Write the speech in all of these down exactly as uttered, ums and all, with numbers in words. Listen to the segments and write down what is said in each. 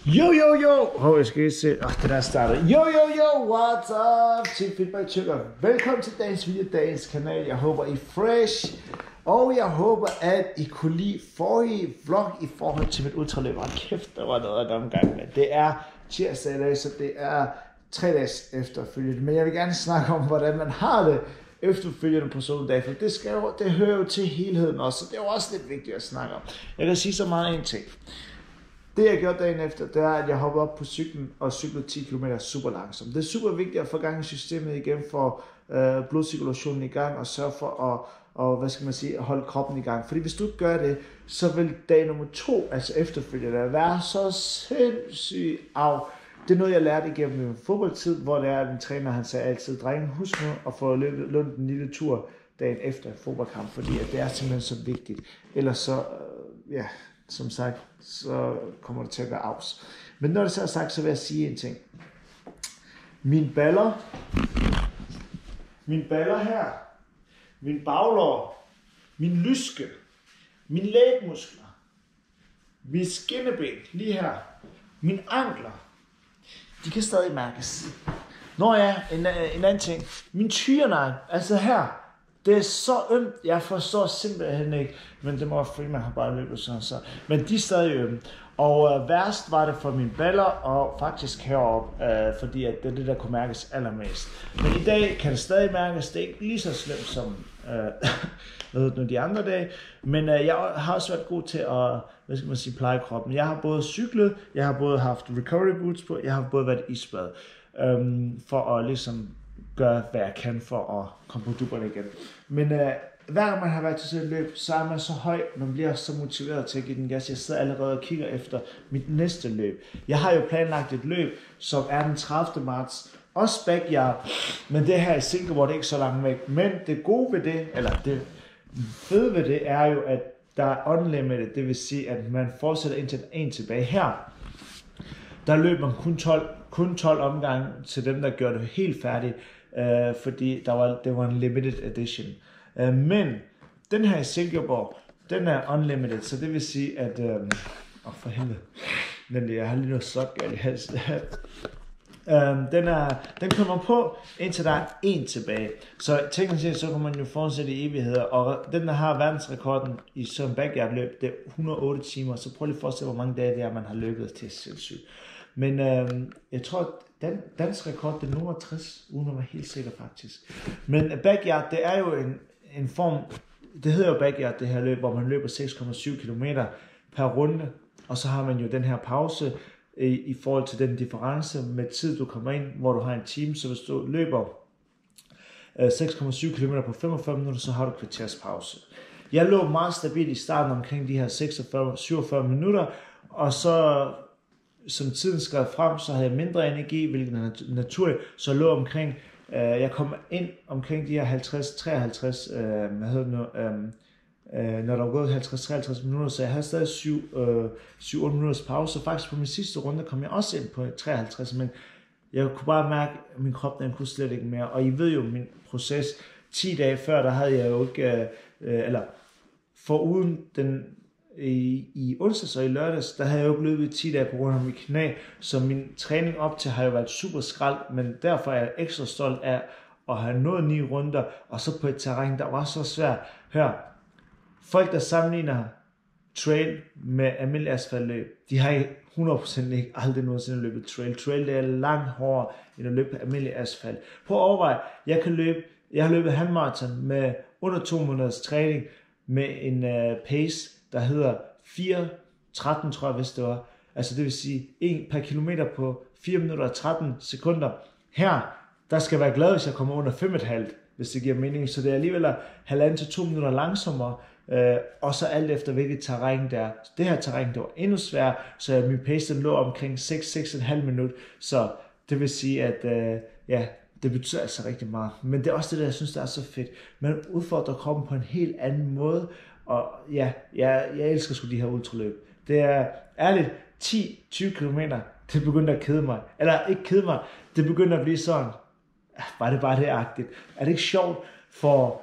Yo, yo, yo! Hov, jeg skal lige se. Åh, det der starter. Yo, yo, yo! What's up? Team Feedback Checker. Velkommen til dagens video, dagens kanal. Jeg håber, I er fresh. Og jeg håber, at I kunne lide forrige vlog i forhold til mit ultraløb. Og kæft, der var noget af den omgang med. Det er tirsdag i dag, så det er tre dages efterfølgende. Men jeg vil gerne snakke om, hvordan man har det efterfølgende på soldag. For det, skal jo, det hører jo til helheden også, så det er jo også lidt vigtigt at snakke om. Jeg kan sige så meget en ting. Det jeg gjorde dagen efter, det er, at jeg hoppede op på cyklen og cyklede ti kilometer super langsomt. Det er super vigtigt at få gang i systemet igen, for øh, blodcirkulationen i gang og sørge for at og, hvad skal man sige, holde kroppen i gang. Fordi hvis du ikke gør det, så vil dag nummer to, altså efterfølgende, være så sindssygt af. Det er noget, jeg lærte igennem min fodboldtid, hvor det er, at min træner han sagde altid, drenge, husk nu at få løbet løbet en lille tur dagen efter fodboldkamp, fordi at det er simpelthen så vigtigt. Ellers så, øh, ja... Som sagt, så kommer det til at være afs. Men når det så er sagt, så vil jeg sige en ting. Mine baller, mine baller her, min baglår, min lyske, mine lægmuskler, mine skinneben lige her, mine ankler, de kan stadig mærkes. Nå ja, en, en anden ting. Min tyrenegl, altså her. Det er så ømt, jeg forstår simpelthen ikke, men det må være man har bare løbet sådan så. Men de er stadig ømme. Og øh, værst var det for mine baller, og faktisk heroppe, øh, fordi at det er det, der kunne mærkes allermest. Men i dag kan det stadig mærkes, det er ikke lige så slemt som øh, de andre dage. Men øh, jeg har også været god til at, hvad skal man sige, pleje kroppen. Jeg har både cyklet, jeg har både haft recovery boots på, jeg har både været isbad, øh, for at ligesom gøre, hvad jeg kan for at komme på duberne igen. Men øh, hver gang man har været til sådan et løb, så er man så høj, man bliver så motiveret til at give den gas. Jeg sidder allerede og kigger efter mit næste løb. Jeg har jo planlagt et løb, som er den tredivte marts, også backyard, men det her i Singapore, det er ikke så langt væk. Men det gode ved det, eller det fede ved det, er jo, at der er unlimited, det vil sige, at man fortsætter indtil en tilbage her. Der løb man kun tolv, kun tolv omgange til dem, der gjorde det helt færdigt. Uh, fordi der var, det var en limited edition. Uh, men den her i Singapore, den er unlimited, så det vil sige, at... Åh, um, oh, for helvede. Men jeg har lige noget så galt i halsen. um, den, er, den kommer på, indtil der er en tilbage. Så teknisk set, så kan man jo fortsætte i evigheder. Og den, der har verdensrekorden i sådan backyard løb, det er et hundrede og otte timer. Så prøv lige at forestille, hvor mange dage det er, man har løbet til sindssygt. Men um, jeg tror, den dansk rekord, det er nummer tres, uden at være helt sikker faktisk. Men backyard, det er jo en, en form, det hedder jo backyard, det her løb, hvor man løber seks komma syv kilometer per runde, og så har man jo den her pause i, i forhold til den difference med tid, du kommer ind, hvor du har en time, så hvis du løber øh, seks komma syv kilometer på femogfyrre minutter, så har du kvarters pause. Jeg lå meget stabilt i starten omkring de her seksogfyrre til syvogfyrre minutter, og så som tiden skred frem, så havde jeg mindre energi, hvilket er naturligt, så jeg lå omkring, øh, jeg kom ind omkring de her halvtreds til treoghalvtreds, øh, hvad hedder det nu, øh, øh, når der var gået halvtreds til treoghalvtreds minutter, så jeg havde stadig syv til otte minutters pause, så faktisk på min sidste runde kom jeg også ind på treoghalvtreds, men jeg kunne bare mærke, at min krop, den kunne slet ikke mere, og I ved jo min proces, ti dage før, der havde jeg jo ikke, øh, eller foruden den, I, i onsdags og i lørdags, der havde jeg jo ikke løbet ti dage på grund af mit knæ, så min træning op til har jo været super skrald, men derfor er jeg ekstra stolt af at have nået ni runder, og så på et terræn, der var så svært. Hør, folk der sammenligner trail med almindelig asfaltløb, de har hundrede procent ikke aldrig nogensinde løbet trail. Trail det er langt hårdere end at løbe på almindelig asfalt. På at overveje, jeg kan løbe, jeg har løbet halvmarathon med under to måneders træning med en uh, pace, der hedder fire tretten, tror jeg, hvis det var. Altså det vil sige, en per kilometer på fire minutter og tretten sekunder. Her, der skal jeg være glad, hvis jeg kommer under fem komma fem, hvis det giver mening. Så det er alligevel halvanden til to minutter langsommere. Øh, og så alt efter, hvilket terræn der er. Det her terræn, det var endnu sværere, så min pace den lå omkring seks til seks komma fem minut. Så det vil sige, at øh, ja, det betyder altså rigtig meget. Men det er også det, der jeg synes, der er så fedt. Man udfordrer kroppen på en helt anden måde. Og ja, jeg, jeg elsker sgu de her ultraløb. Det er ærligt, ti til tyve kilometer, det begynder at kede mig. Eller ikke kede mig, det begynder at blive sådan, var det bare det-agtigt. Er det ikke sjovt? For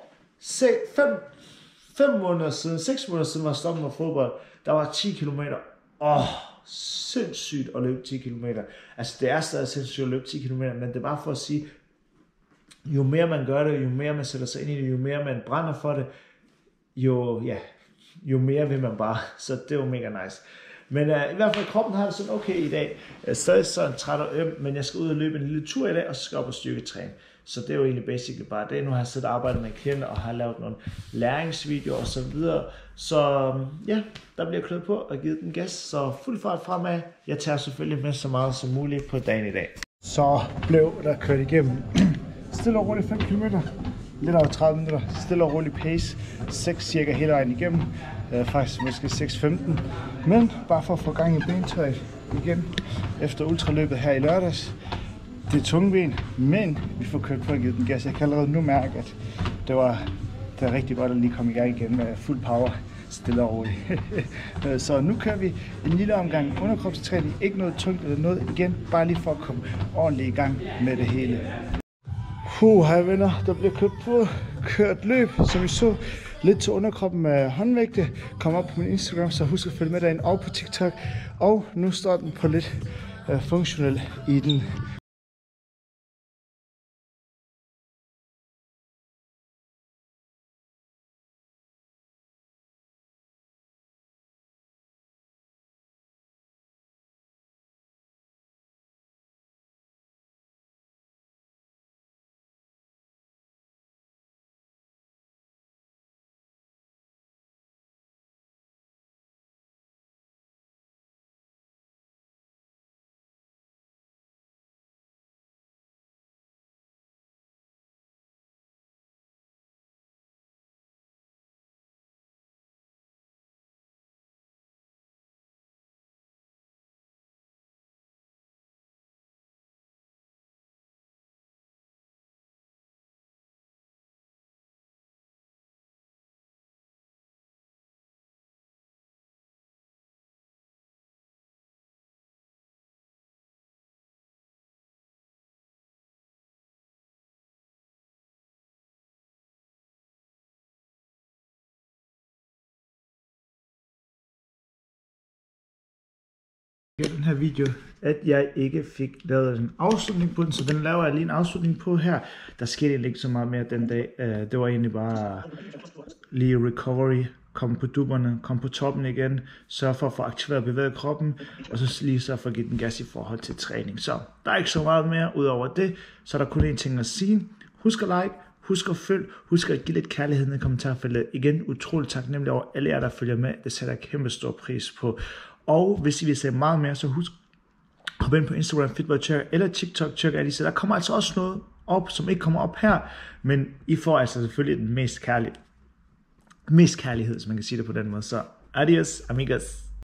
fem måneder siden, seks måneder siden var jeg stoppet med fodbold, der var ti kilometer. Åh, sindssygt at løbe ti kilometer. Altså det er stadig sindssygt at løbe ti kilometer, men det er bare for at sige, jo mere man gør det, jo mere man sætter sig ind i det, jo mere man brænder for det, jo, ja, jo mere vil man bare. Så det er jo mega nice. Men uh, i hvert fald kroppen har det sådan okay i dag. Jeg er stadig sådan træt og øm, men jeg skal ud og løbe en lille tur i dag, og så skal jeg op og styrketræne. Så det er jo egentlig basically bare det. Nu har jeg siddet og arbejdet med klienter og har lavet nogle læringsvideoer og så videre. Så ja, der bliver klødt på og givet den gas. Så fuld fart fremad. Jeg tager selvfølgelig med så meget som muligt på dagen i dag. Så blev der kørt igennem stille og roligt fem kilometer. Lidt over tredive minutter. Stille og roligt pace. seks cirka hele vejen igennem. Øh, faktisk måske seks femten. Men bare for at få gang i bentøjet igen. Efter ultraløbet her i lørdags. Det er tunge ben, men vi får kørt på og givet den gas. Jeg kan allerede nu mærke, at det var, det var rigtig godt at lige komme i gang igen med fuld power, stille og roligt. Så nu kører vi en lille omgang underkropstræning, ikke noget tungt eller noget igen, bare lige for at komme ordentligt i gang med det hele. Puh, hej venner, der bliver kørt på, kørt løb, som I så, lidt til underkroppen med håndvægte. Kom op på min Instagram, så husk at følge med derinde og på TikTok. Og nu står den på lidt uh, funktionel i den. Den her video, at jeg ikke fik lavet en afslutning på den, så den laver jeg lige en afslutning på her. Der skete egentlig ikke så meget mere den dag. Det var egentlig bare lige recovery, komme på dupperne, komme på toppen igen, sørge for at få aktiveret og bevæget kroppen, og så lige sørge for at give den gas i forhold til træning. Så der er ikke så meget mere ud over det, så er der kun én ting at sige. Husk at like, husk at følge, husk at give lidt kærlighed i kommentarfeltet. Igen, utroligt taknemmelig over alle jer, der følger med. Det sætter jeg kæmpe stor pris på. Og hvis I vil se meget mere, så husk at hoppe ind på Instagram, FitBoyTjekker eller TikTok, Tjekker Alice. Der kommer altså også noget op, som ikke kommer op her, men I får altså selvfølgelig den mest kærlighed, mest kærlighed, hvis man kan sige det på den måde. Så adios, amigos.